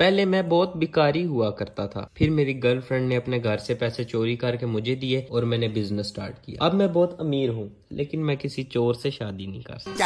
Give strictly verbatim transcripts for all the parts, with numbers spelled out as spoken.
पहले मैं बहुत भिखारी हुआ करता था, फिर मेरी गर्लफ्रेंड ने अपने घर से पैसे चोरी करके मुझे दिए और मैंने बिजनेस स्टार्ट किया। अब मैं बहुत अमीर हूँ, लेकिन मैं किसी चोर से शादी नहीं कर सकता।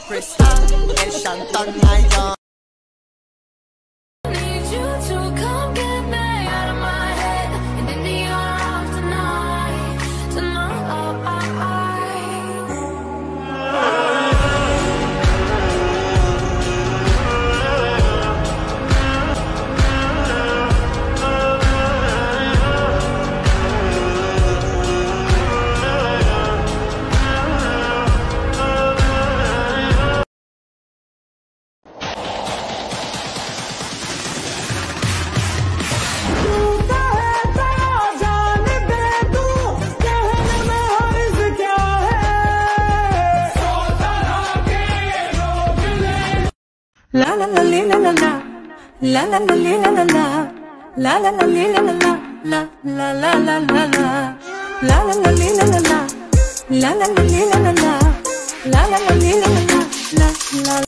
La la la li la la la, la la la li la la la, la la la li la la la, la la la la la la, la la la li la la la, la la la li la la la, la la la li la la la, la la